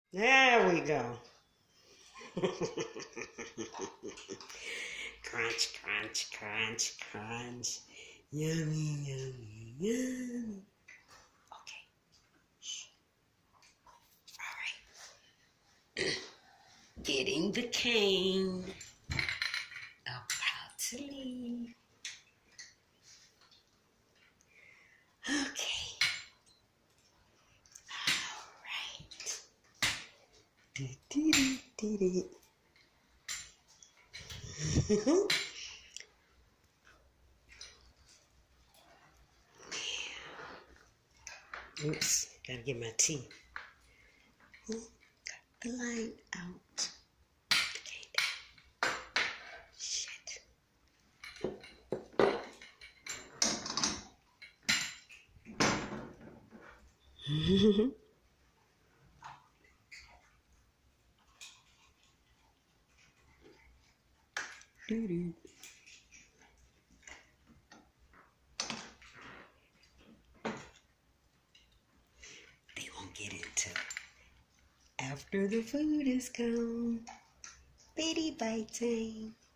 There we go. Crunch, crunch, crunch, crunch. Yummy, yummy, yummy. Okay. Shh. All right. Getting the cane. About to leave. Okay. All right. Did it. Oops, gotta get my tea. Got the light out. Okay, down. Shit. Doo-doo. They won't get it till after the food is gone. Bitty bite time.